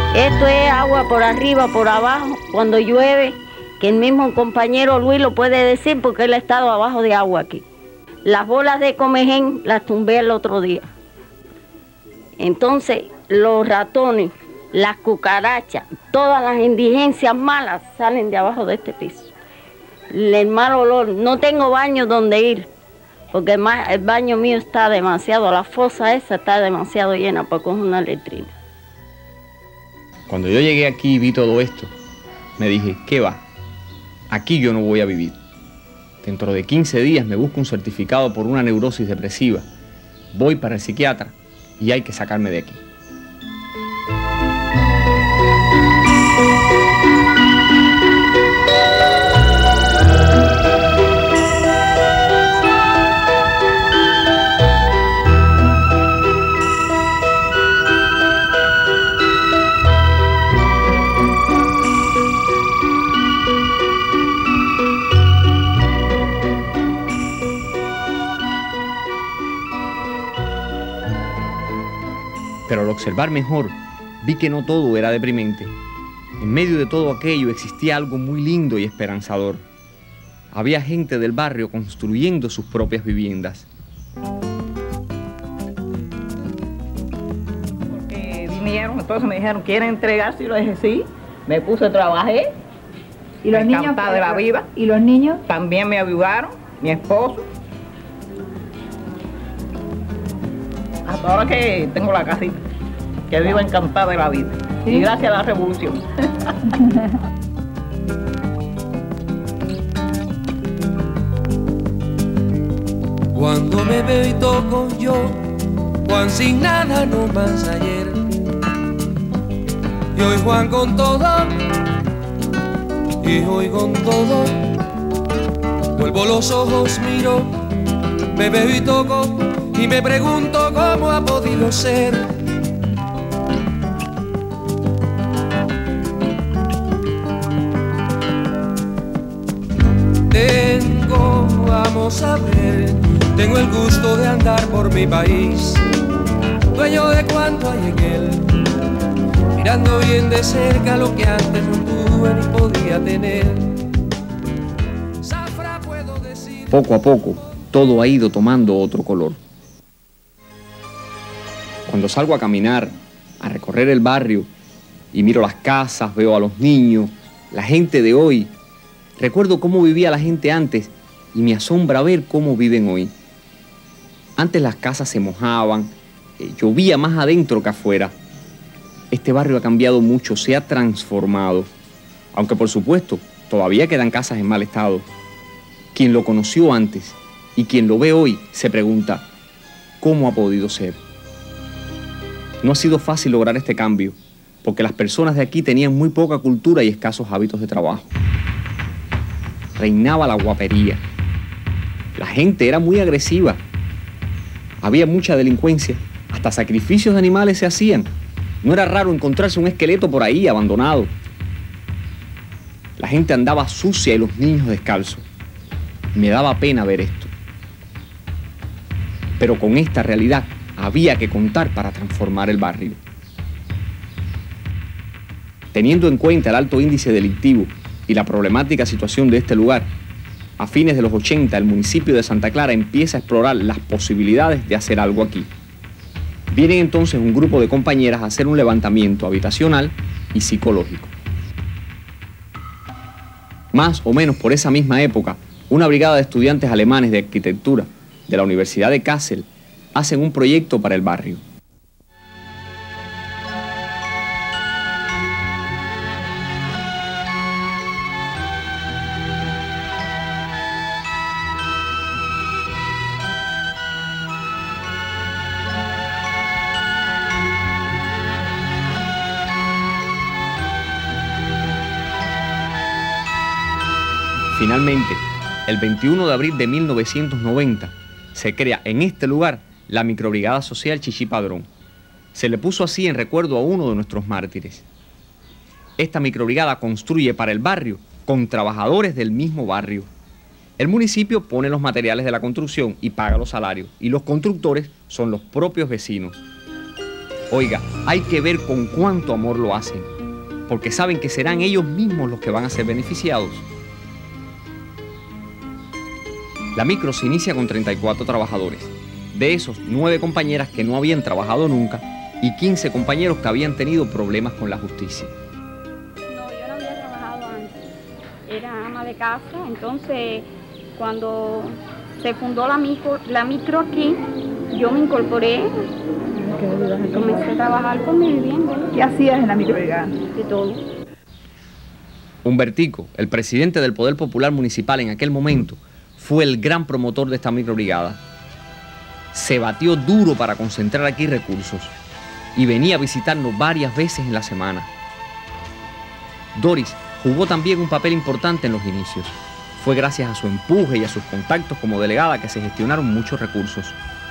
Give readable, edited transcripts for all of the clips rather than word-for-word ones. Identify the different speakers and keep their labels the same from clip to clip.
Speaker 1: Esto es agua por arriba, por abajo, cuando llueve, que el mismo compañero Luis lo puede decir porque él ha estado abajo de agua aquí. Las bolas de comején las tumbé el otro día. Entonces, los ratones, las cucarachas, todas las indigencias malas salen de abajo de este piso. El mal olor, no tengo baño donde ir, porque el baño mío está demasiado, la fosa esa está demasiado llena porque es una letrina.
Speaker 2: Cuando yo llegué aquí y vi todo esto, me dije, ¿qué va? Aquí yo no voy a vivir. Dentro de 15 días me busco un certificado por una neurosis depresiva. Voy para el psiquiatra y hay que sacarme de aquí. Pero al observar mejor, vi que no todo era deprimente. En medio de todo aquello existía algo muy lindo y esperanzador. Había gente del barrio construyendo sus propias viviendas.
Speaker 3: Porque vinieron, entonces me dijeron, ¿quieren entregarse? Y lo dije, sí. Me puse, trabajé.
Speaker 4: ¿Y los niños?
Speaker 3: Encantada de la vida.
Speaker 4: ¿Y los niños?
Speaker 3: También me ayudaron, mi esposo. Hasta ahora que tengo la casita, que vivo encantada de la vida. ¿Sí? Y gracias a la revolución.
Speaker 5: Cuando me veo y toco yo, Juan sin nada no más ayer. Y hoy Juan con todo, y hoy con todo. Vuelvo los ojos, miro, me veo y toco. Y me pregunto cómo ha podido ser. Vamos a ver, tengo el gusto de andar por mi país, dueño de cuanto hay en él, mirando bien de cerca lo que antes no tuve ni podía tener. Zafra puedo decir.
Speaker 2: Poco a poco, todo ha ido tomando otro color. Cuando salgo a caminar, a recorrer el barrio y miro las casas, veo a los niños, la gente de hoy, recuerdo cómo vivía la gente antes y me asombra ver cómo viven hoy. Antes las casas se mojaban, llovía más adentro que afuera. Este barrio ha cambiado mucho, se ha transformado. Aunque por supuesto, todavía quedan casas en mal estado. Quien lo conoció antes y quien lo ve hoy se pregunta, ¿cómo ha podido ser? No ha sido fácil lograr este cambio, porque las personas de aquí tenían muy poca cultura y escasos hábitos de trabajo. Reinaba la guapería. La gente era muy agresiva. Había mucha delincuencia. Hasta sacrificios de animales se hacían. No era raro encontrarse un esqueleto por ahí abandonado. La gente andaba sucia y los niños descalzos. Me daba pena ver esto. Pero con esta realidad había que contar para transformar el barrio. Teniendo en cuenta el alto índice delictivo y la problemática situación de este lugar, a fines de los 80 el municipio de Santa Clara empieza a explorar las posibilidades de hacer algo aquí. Vienen entonces un grupo de compañeras a hacer un levantamiento habitacional y psicológico. Más o menos por esa misma época, una brigada de estudiantes alemanes de arquitectura de la Universidad de Kassel hacen un proyecto para el barrio. Finalmente, el 21 de abril de 1990, se crea en este lugar la microbrigada social Chichi Padrón. Se le puso así en recuerdo a uno de nuestros mártires. Esta microbrigada construye para el barrio con trabajadores del mismo barrio. El municipio pone los materiales de la construcción y paga los salarios, y los constructores son los propios vecinos. Oiga, hay que ver con cuánto amor lo hacen, porque saben que serán ellos mismos los que van a ser beneficiados. La micro se inicia con 34 trabajadores. De esos, 9 compañeras que no habían trabajado nunca y 15 compañeros que habían tenido problemas con la justicia.
Speaker 4: No, yo no había trabajado antes. Era ama de casa, entonces cuando se fundó la micro aquí, yo me incorporé. Comencé a trabajar con mi vivienda.
Speaker 6: ¿Qué hacías en la microbrigada?
Speaker 4: De todo.
Speaker 2: Humbertico, el presidente del Poder Popular Municipal en aquel momento, fue el gran promotor de esta microbrigada. Se batió duro para concentrar aquí recursos y venía a visitarnos varias veces en la semana. Doris jugó también un papel importante en los inicios. Fue gracias a su empuje y a sus contactos como delegada que se gestionaron muchos recursos.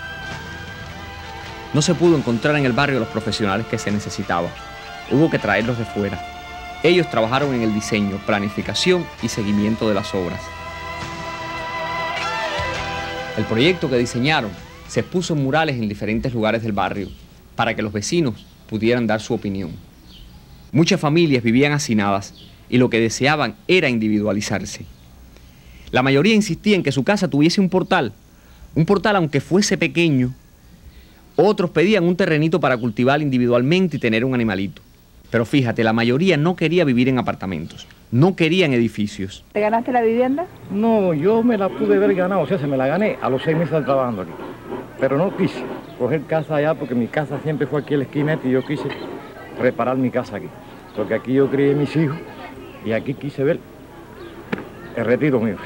Speaker 2: No se pudo encontrar en el barrio los profesionales que se necesitaban. Hubo que traerlos de fuera. Ellos trabajaron en el diseño, planificación y seguimiento de las obras. El proyecto que diseñaron se expuso en murales en diferentes lugares del barrio para que los vecinos pudieran dar su opinión. Muchas familias vivían hacinadas y lo que deseaban era individualizarse. La mayoría insistía en que su casa tuviese un portal aunque fuese pequeño. Otros pedían un terrenito para cultivar individualmente y tener un animalito. Pero fíjate, la mayoría no quería vivir en apartamentos, no querían edificios.
Speaker 6: ¿Te ganaste la vivienda?
Speaker 7: No, yo me la pude haber ganado, o sea, se me la gané a los 6 meses de trabajando aquí. Pero no quise coger casa allá porque mi casa siempre fue aquí en la esquineta y yo quise reparar mi casa aquí. Porque aquí yo crié mis hijos y aquí quise ver el retiro mío.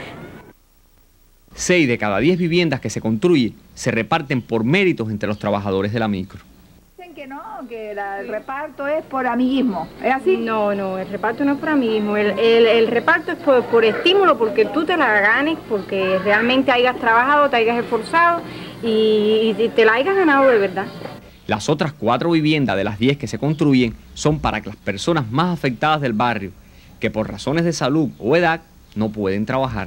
Speaker 2: 6 de cada 10 viviendas que se construyen se reparten por méritos entre los trabajadores de la micro.
Speaker 6: Dicen que no, que el reparto es por amiguismo. ¿Es así?
Speaker 4: No, el reparto no es por amiguismo. El reparto es por estímulo, porque tú te la ganes, porque realmente hayas trabajado, te hayas esforzado y te la hayas ganado de verdad.
Speaker 2: Las otras 4 viviendas de las 10 que se construyen son para las personas más afectadas del barrio, que por razones de salud o edad no pueden trabajar.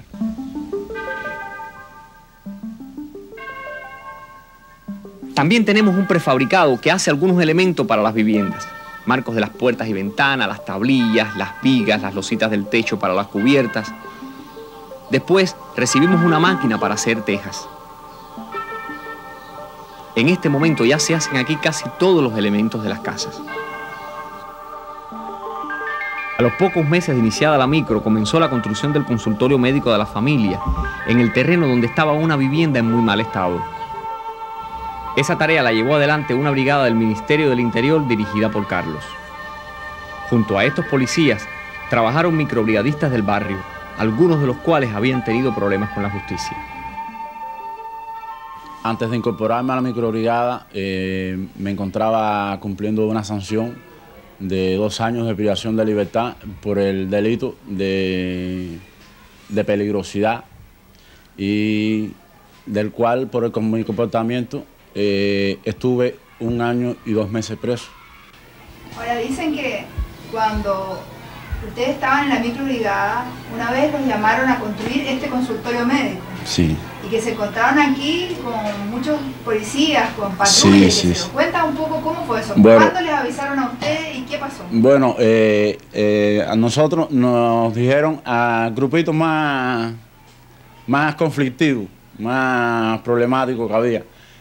Speaker 2: También tenemos un prefabricado que hace algunos elementos para las viviendas. Marcos de las puertas y ventanas, las tablillas, las vigas, las lositas del techo para las cubiertas. Después recibimos una máquina para hacer tejas. En este momento ya se hacen aquí casi todos los elementos de las casas. A los pocos meses de iniciada la micro comenzó la construcción del consultorio médico de la familia en el terreno donde estaba una vivienda en muy mal estado. Esa tarea la llevó adelante una brigada del Ministerio del Interior dirigida por Carlos. Junto a estos policías trabajaron microbrigadistas del barrio, algunos de los cuales habían tenido problemas con la justicia.
Speaker 8: Antes de incorporarme a la microbrigada, me encontraba cumpliendo una sanción de 2 años de privación de libertad por el delito de peligrosidad y del cual, por mi comportamiento, estuve 1 año y 2 meses preso.
Speaker 6: Ahora dicen que cuando ustedes estaban en la microbrigada, una vez los llamaron a construir este consultorio médico.
Speaker 8: Sí.
Speaker 6: Y que se encontraron aquí con muchos policías, con patrullas.
Speaker 8: Sí.
Speaker 6: Cuenta un poco cómo fue eso.
Speaker 8: Bueno,
Speaker 6: ¿cuándo les avisaron a ustedes y qué pasó?
Speaker 8: Bueno, a nosotros nos dijeron a grupitos más conflictivos, más problemáticos que había.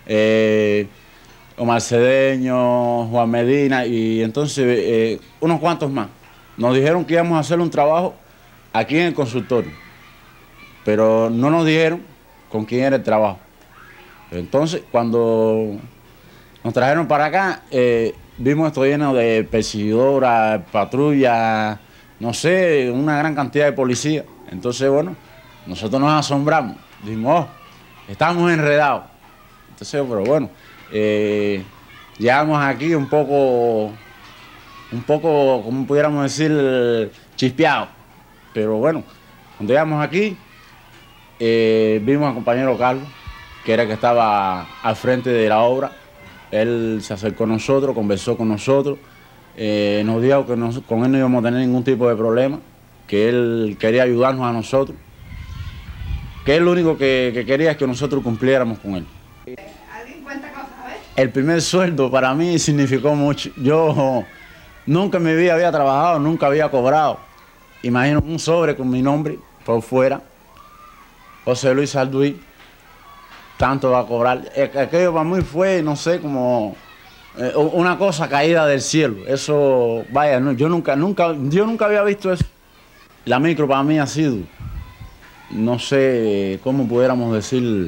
Speaker 8: Omar Cedeño, Juan Medina y entonces unos cuantos más. Nos dijeron que íbamos a hacer un trabajo aquí en el consultorio, pero no nos dijeron con quién era el trabajo. Entonces, cuando nos trajeron para acá, vimos esto lleno de perseguidoras, patrullas, no sé, una gran cantidad de policías. Entonces, bueno, nosotros nos asombramos. Dijimos, estamos enredados. Entonces, pero bueno, llegamos aquí un poco, como pudiéramos decir, chispeados. Pero bueno, cuando llegamos aquí, vimos al compañero Carlos, que era el que estaba al frente de la obra. Él se acercó a nosotros, conversó con nosotros, nos dijo que con él no íbamos a tener ningún tipo de problema, que él quería ayudarnos a nosotros, que él lo único que quería es que nosotros cumpliéramos con él.
Speaker 6: ¿Alguien cuenta cosas? A ver.
Speaker 8: el primer sueldo para mí significó mucho. Yo nunca en mi vida había trabajado, nunca había cobrado. Imagino un sobre con mi nombre por fuera. José Luis Salduí, tanto va a cobrar. Aquello para mí fue, no sé, como una cosa caída del cielo. Eso, vaya, no, yo nunca había visto eso. La micro para mí ha sido, no sé cómo pudiéramos decir,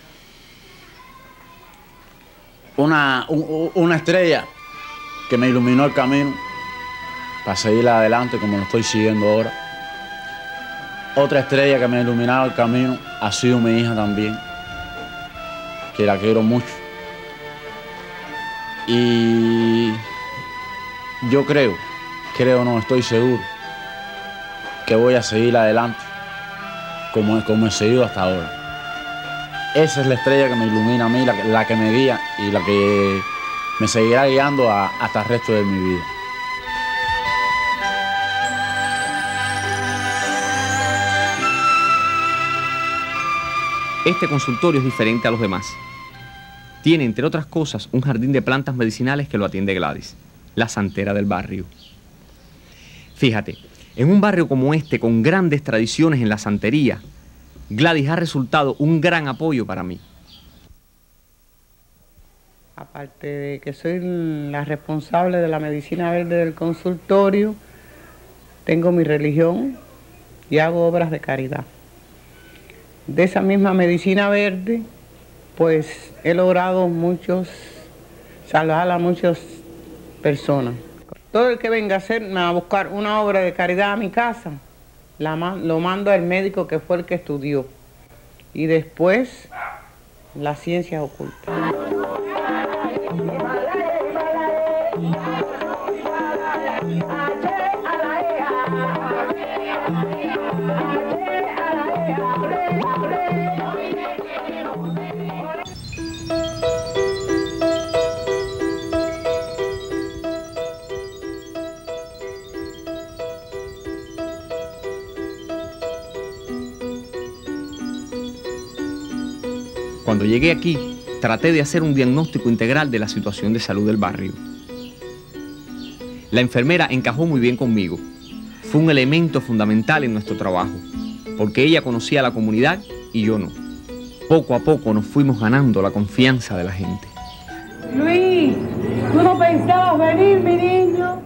Speaker 8: una estrella que me iluminó el camino para seguir adelante como lo estoy siguiendo ahora. Otra estrella que me ha iluminado el camino ha sido mi hija también, que la quiero mucho. Y yo creo no, estoy seguro que voy a seguir adelante como he seguido hasta ahora. Esa es la estrella que me ilumina a mí, la que me guía y la que me seguirá guiando hasta el resto de mi vida.
Speaker 2: Este consultorio es diferente a los demás. Tiene, entre otras cosas, un jardín de plantas medicinales que lo atiende Gladys, la santera del barrio. Fíjate, en un barrio como este, con grandes tradiciones en la santería, Gladys ha resultado un gran apoyo para mí.
Speaker 9: Aparte de que soy la responsable de la medicina verde del consultorio, tengo mi religión y hago obras de caridad. De esa misma medicina verde, pues he logrado salvar a muchas personas. Todo el que venga a buscar una obra de caridad a mi casa, lo mando al médico que fue el que estudió. Y después, las ciencias ocultas.
Speaker 2: Cuando llegué aquí, traté de hacer un diagnóstico integral de la situación de salud del barrio. La enfermera encajó muy bien conmigo. Fue un elemento fundamental en nuestro trabajo, porque ella conocía a la comunidad y yo no. Poco a poco nos fuimos ganando la confianza de la gente.
Speaker 9: Luis, ¿tú no pensabas venir, mi niño?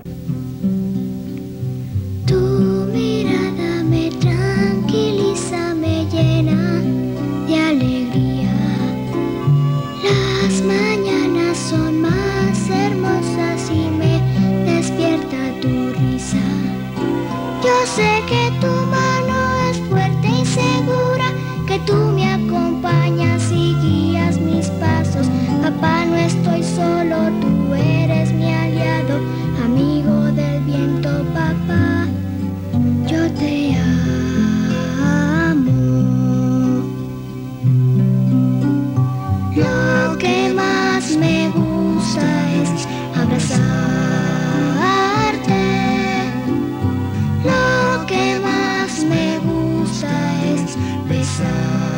Speaker 10: Tu mirada me tranquiliza, me llena de alegría. Las mañanas son más hermosas y me despierta tu risa. Yo sé que tu mano es fuerte y segura, que tú me acompañas y guías mis pasos. Papá, no estoy solo, tú eres mi aliado, amigo del viento, papá. Yo te amo. Lo que más me gusta es abrazarte. Lo que más me gusta es besarte.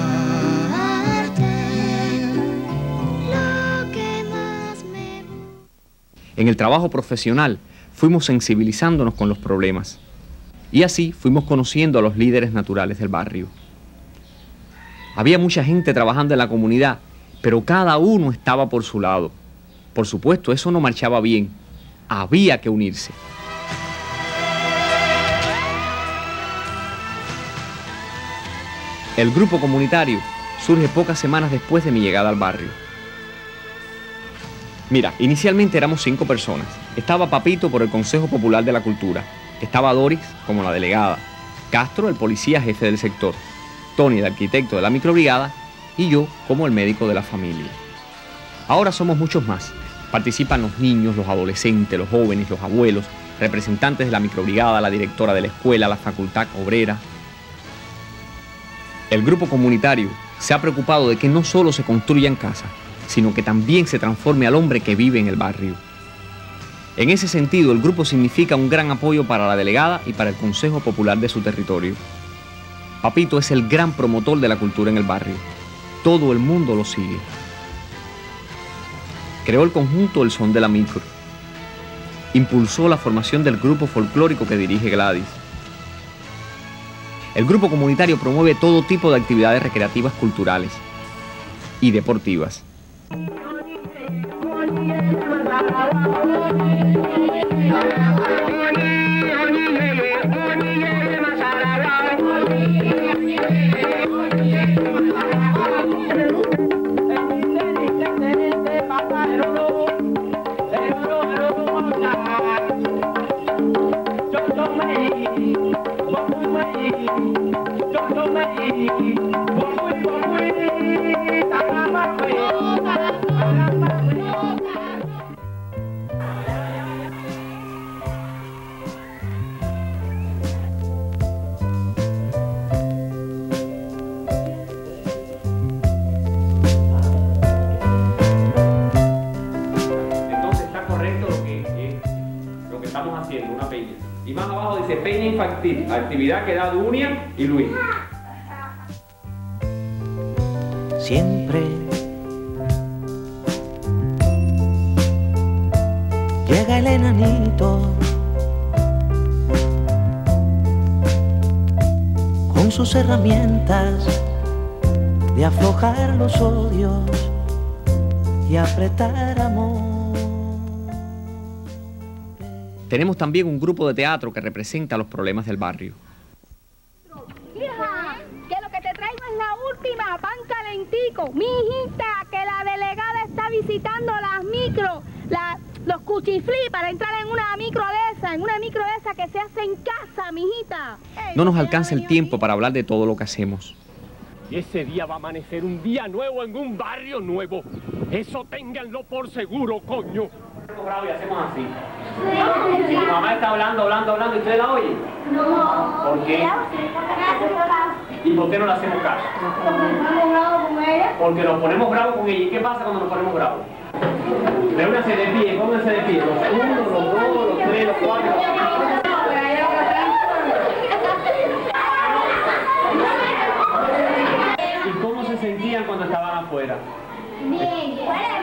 Speaker 10: Lo que más me gusta.
Speaker 2: En el trabajo profesional fuimos sensibilizándonos con los problemas y así fuimos conociendo a los líderes naturales del barrio. Había mucha gente trabajando en la comunidad, pero cada uno estaba por su lado. Por supuesto, eso no marchaba bien. Había que unirse. El grupo comunitario surge pocas semanas después de mi llegada al barrio. Mira, inicialmente éramos 5 personas. Estaba Papito por el Consejo Popular de la Cultura. Estaba Doris como la delegada. Castro, el policía jefe del sector. Tony, el arquitecto de la microbrigada. Y yo como el médico de la familia. Ahora somos muchos más. Participan los niños, los adolescentes, los jóvenes, los abuelos, representantes de la microbrigada, la directora de la escuela, la facultad obrera. El grupo comunitario se ha preocupado de que no solo se construyan casas, sino que también se transforme al hombre que vive en el barrio. En ese sentido, el grupo significa un gran apoyo para la delegada y para el Consejo Popular de su territorio. Papito es el gran promotor de la cultura en el barrio. Todo el mundo lo sigue. Creó el conjunto El Son de la Micro. Impulsó la formación del grupo folclórico que dirige Gladys. El grupo comunitario promueve todo tipo de actividades recreativas, culturales y deportivas. Y más abajo dice peña infantil, actividad que da Dunia y Luis.
Speaker 11: Siempre llega el enanito con sus herramientas de aflojar los odios y apretar amor.
Speaker 2: Tenemos también un grupo de teatro que representa los problemas del barrio.
Speaker 12: Hija, que lo que te traigo es la última, pan calentico. Mi hijita, que la delegada está visitando las micro, los cuchiflí para entrar en una micro de esa que se hace en casa, mijita.
Speaker 2: No nos alcanza el tiempo para hablar de todo lo que hacemos.
Speaker 13: Y ese día va a amanecer un día nuevo en un barrio nuevo. Eso ténganlo por seguro, coño.
Speaker 2: Y hacemos así. Si tu mamá está hablando, ¿y usted la oye? No. ¿Por qué? ¿Y por qué no le hacemos caso? Porque nos ponemos bravos con ella. Porque nos ponemos bravos con ella. ¿Y qué pasa cuando nos ponemos bravos? Reúnanse de pie, pónganse de pie. Los 1, los 2, los 3, los 4. ¿Y cómo se sentían cuando estaban afuera?
Speaker 10: Bien.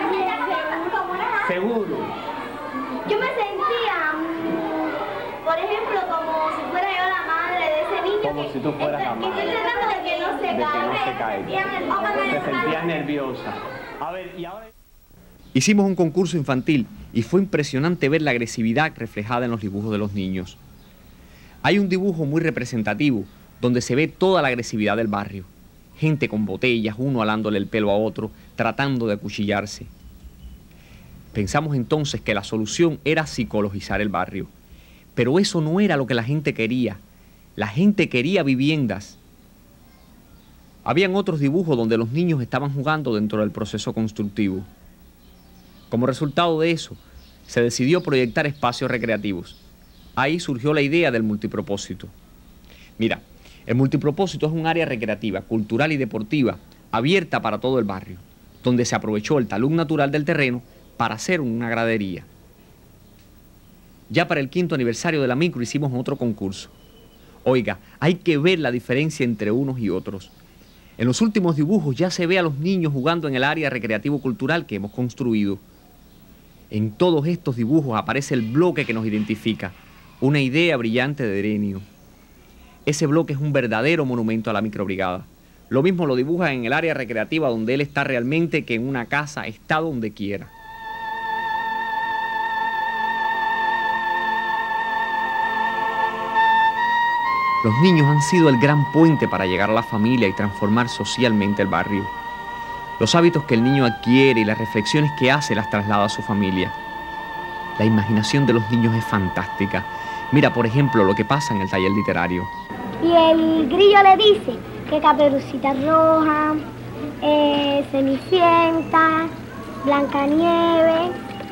Speaker 2: Seguro.
Speaker 10: Yo me sentía, por ejemplo, como si fuera yo la madre de ese niño.
Speaker 2: Como si tú fueras la madre.
Speaker 10: Que estoy tratando de que no se caiga.
Speaker 2: Te sentías nerviosa. A ver, y ahora... Hicimos un concurso infantil y fue impresionante ver la agresividad reflejada en los dibujos de los niños. Hay un dibujo muy representativo donde se ve toda la agresividad del barrio. Gente con botellas, uno alándole el pelo a otro, tratando de acuchillarse. Pensamos entonces que la solución era psicologizar el barrio. Pero eso no era lo que la gente quería. La gente quería viviendas. Habían otros dibujos donde los niños estaban jugando dentro del proceso constructivo. Como resultado de eso, se decidió proyectar espacios recreativos. Ahí surgió la idea del multipropósito. Mira, el multipropósito es un área recreativa, cultural y deportiva abierta para todo el barrio, donde se aprovechó el talud natural del terreno para hacer una gradería. Ya para el 5º aniversario de la micro hicimos otro concurso. Oiga, hay que ver la diferencia entre unos y otros. En los últimos dibujos ya se ve a los niños jugando en el área recreativo-cultural que hemos construido. En todos estos dibujos aparece el bloque que nos identifica, una idea brillante de Herenio. Ese bloque es un verdadero monumento a la microbrigada. Lo mismo lo dibuja en el área recreativa donde él está realmente que en una casa, está donde quiera. Los niños han sido el gran puente para llegar a la familia y transformar socialmente el barrio. Los hábitos que el niño adquiere y las reflexiones que hace las traslada a su familia. La imaginación de los niños es fantástica. Mira, por ejemplo, lo que pasa en el taller literario.
Speaker 10: Y el grillo le dice que Caperucita Roja, Cenicienta, Blancanieves,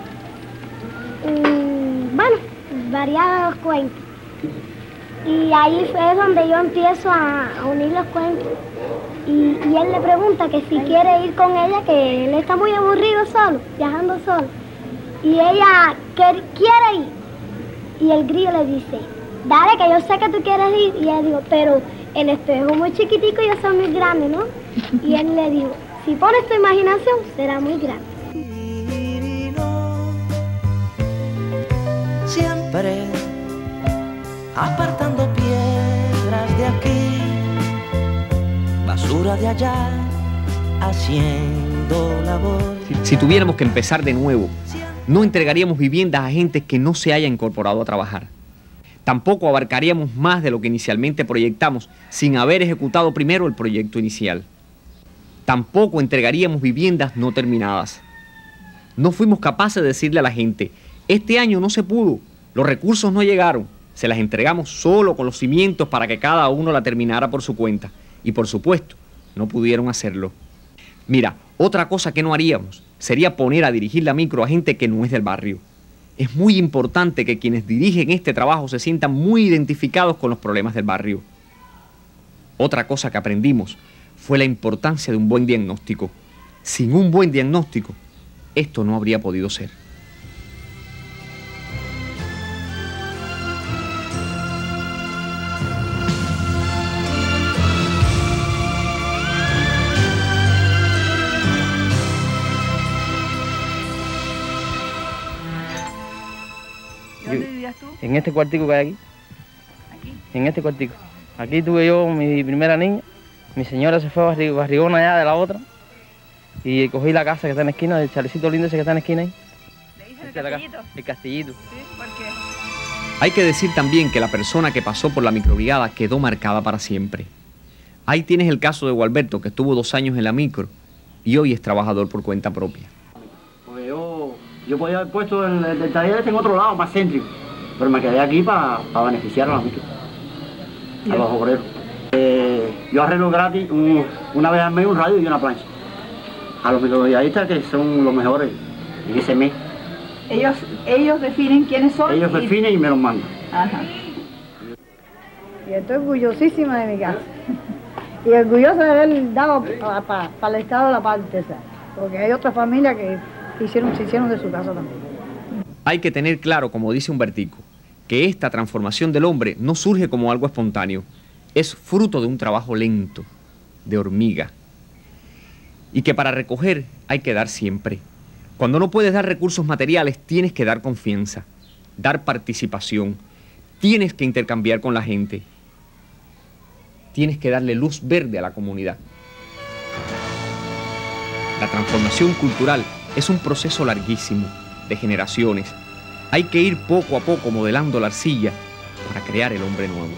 Speaker 10: bueno, variados cuentos. Y ahí fue donde yo empiezo a unir los cuentos. Y él le pregunta que si quiere ir con ella, que él está muy aburrido solo, viajando solo. Y ella quiere ir. Y el grillo le dice, dale, que yo sé que tú quieres ir. Y ella dijo, pero el espejo es muy chiquitico y yo soy muy grande, ¿no? Y él le dijo, si pones tu imaginación, será muy grande.
Speaker 11: siempre apartando piedras de aquí, basura de allá, haciendo labor.
Speaker 2: Si tuviéramos que empezar de nuevo, no entregaríamos viviendas a gente que no se haya incorporado a trabajar. Tampoco abarcaríamos más de lo que inicialmente proyectamos sin haber ejecutado primero el proyecto inicial. Tampoco entregaríamos viviendas no terminadas. No fuimos capaces de decirle a la gente, este año no se pudo, los recursos no llegaron, se las entregamos solo con los cimientos para que cada uno la terminara por su cuenta. Y por supuesto, no pudieron hacerlo. Mira, otra cosa que no haríamos sería poner a dirigir la micro a gente que no es del barrio. Es muy importante que quienes dirigen este trabajo se sientan muy identificados con los problemas del barrio. Otra cosa que aprendimos fue la importancia de un buen diagnóstico. Sin un buen diagnóstico, esto no habría podido ser.
Speaker 14: ¿Dónde vivías tú?
Speaker 15: En este cuartico que hay aquí. ¿Aquí? En este cuartico. Aquí tuve yo mi primera niña. Mi señora se fue a barrigona allá de la otra. Y cogí la casa que está en la esquina, el chalecito lindo ese que está en la esquina ahí.
Speaker 14: ¿Le dicen el castillito?
Speaker 15: El castillito.
Speaker 14: ¿Sí? ¿Por qué?
Speaker 2: Hay que decir también que la persona que pasó por la microbrigada quedó marcada para siempre. Ahí tienes el caso de Gualberto, que estuvo 2 años en la micro y hoy es trabajador por cuenta propia.
Speaker 16: Pues yo podía haber puesto el taller en otro lado, más céntrico, pero me quedé aquí para beneficiar a la micro, a los obreros. Yo arreglo gratis una vez al mes un radio y una plancha. A los microbrigadistas que son los mejores en ese mes.
Speaker 14: Ellos definen quiénes son.
Speaker 16: Ellos definen y me los mandan.
Speaker 14: Ajá.
Speaker 17: Y estoy orgullosísima de mi casa. Y orgullosa de haber dado para el Estado la parte esa. Porque hay otras familias que se hicieron de su casa también.
Speaker 2: Hay que tener claro, como dice Humbertico, que esta transformación del hombre no surge como algo espontáneo. Es fruto de un trabajo lento, de hormiga. Y que para recoger hay que dar siempre. Cuando no puedes dar recursos materiales, tienes que dar confianza, dar participación. Tienes que intercambiar con la gente. Tienes que darle luz verde a la comunidad. La transformación cultural es un proceso larguísimo, de generaciones. Hay que ir poco a poco modelando la arcilla para crear el hombre nuevo.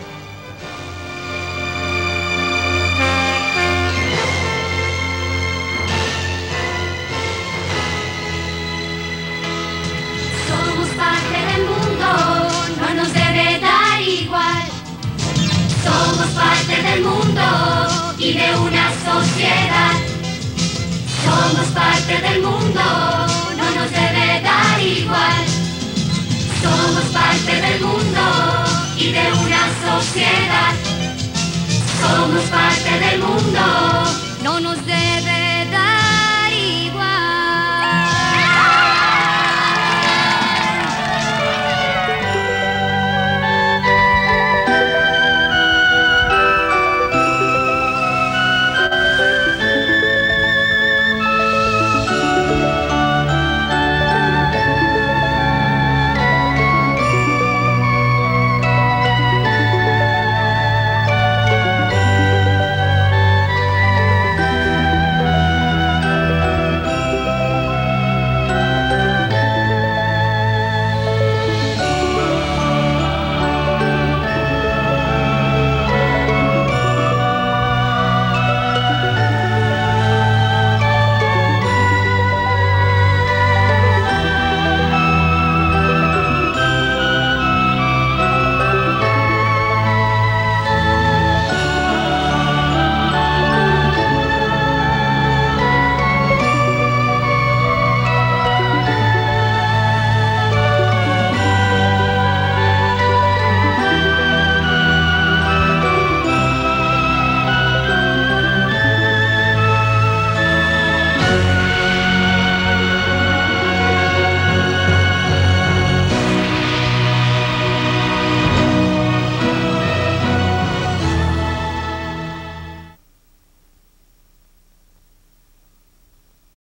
Speaker 10: Somos parte del mundo, no nos debe dar igual. Somos parte del mundo y de una sociedad. Somos parte del mundo, no nos debe dar igual. Somos parte del mundo